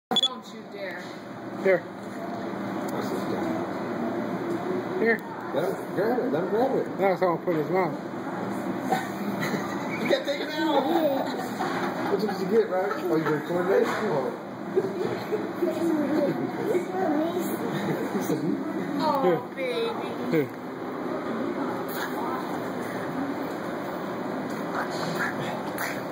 Don't you dare. Here. Here. Let him grab it. Let him grab it. Now it's going to put in his mouth. You can't take it out. What did you get, right? Oh, you recording this? Come on. Oh, baby. Here.